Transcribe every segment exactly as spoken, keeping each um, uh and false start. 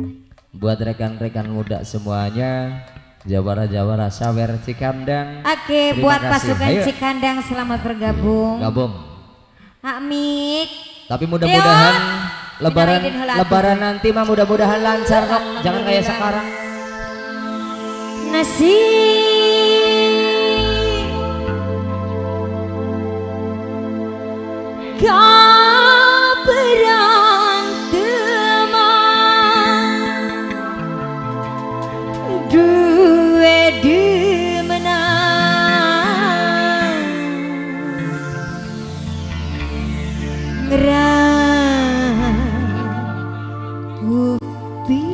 buat rekan-rekan muda semuanya, jawara-jawara sawer Cikandang. Oke, Terima buat kasih. pasukan Ayo. Cikandang selamat bergabung. Gabung. Amik. Tapi mudah-mudahan lebaran Minalaidin heula. lebaran nanti mah mudah-mudahan lancar kok. Jangan kayak sekarang. Nasi kaberan teman duwe demenang ngerang upi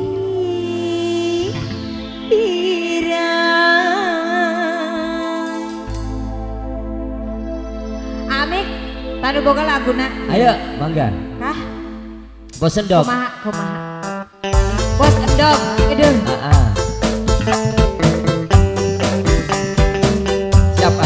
Amik, tadu boga laguna. Ayo, mangga. Kah? Bos Endog. Kumaha, kumaha. Bos Endog, idung. Ah, ah. Siapa?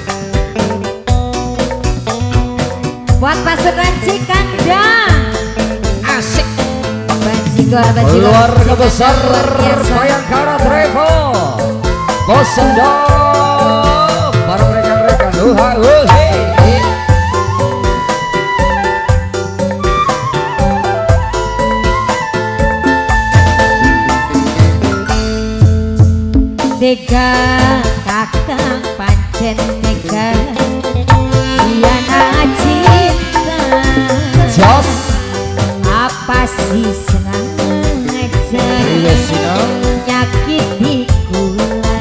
Buat pasukan Cikandang. Asik. Bajigor, bajigor. Keluarga besar Luar biasa. Bayangkara Travel. Bos Endog. Para rekan-rekan. Uha, uhi. Tega kakang pancen tega Diana cinta Jos. apa sih senang aja Iya, Sinang. nyakiti kula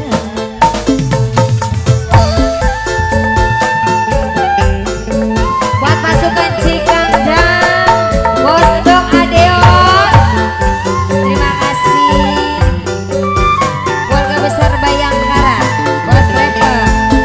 buat pasukan Cikandang Bos Dok Adeon terima kasih keluarga besar Bayangkara Bos Level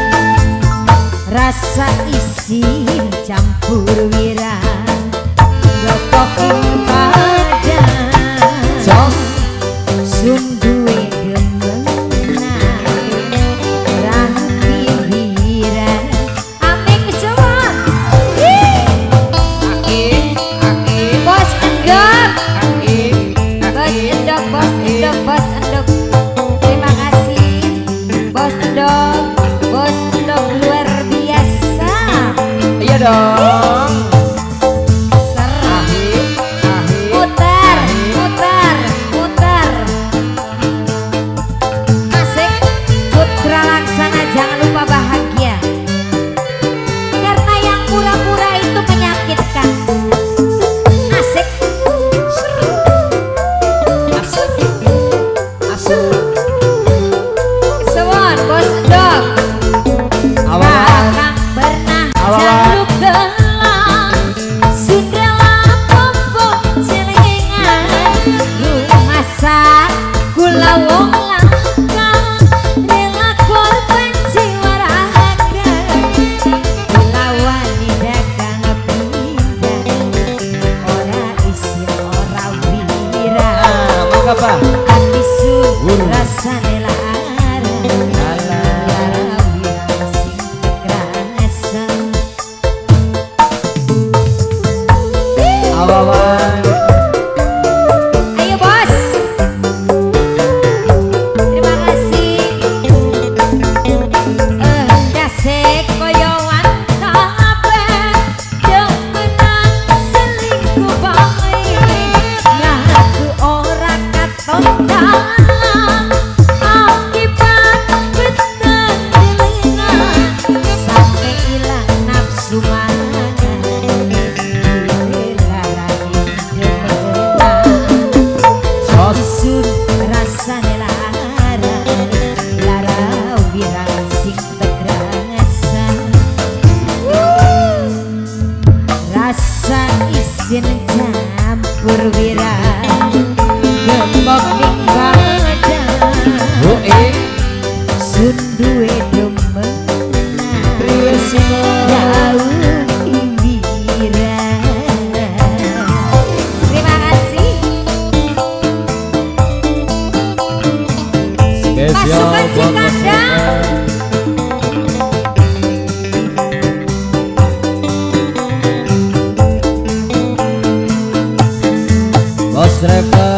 rasa isin campur wira gokokin pada Jos. sun duwe demenang rapi wira aming semua Aki, Aki, Bos Endok Aki, Bos Endok Bos Endok Bos Endok terima kasih Bos Endok Bos Endok luar biasa Iya dong. ser Ahik, ahik. muter muter muter asik putra laksana jangan lupa bahagia karena yang pura-pura itu menyakitkan asik Asik, asik. sewon Bos Endok Awalan. kakang pernah Awalan. jaluk gelang Sundela pompong celengan rumah sak kula wong langkang rela korban jiwa raga lawan dagang pindah ora isin ora wira Ah, mangga Pak. ati sun Wuh. rasane lara lara wira sing kekrasan Awawan. ayo bos terima kasih eh dasek koyoan kabeh demenan selingkuh bae ngaku ora katon dalan akibat beteng delengan sampai ilang nafsu mangan Jos. sun rasane lara lara wirang sing tegrasa rasa isin campur wirang gembok ning badan Bu I. sun duwe demenang Priwe Sino. jauh imbira terima kasih Spesial Pasukan buat Cikandang. Bos Driver.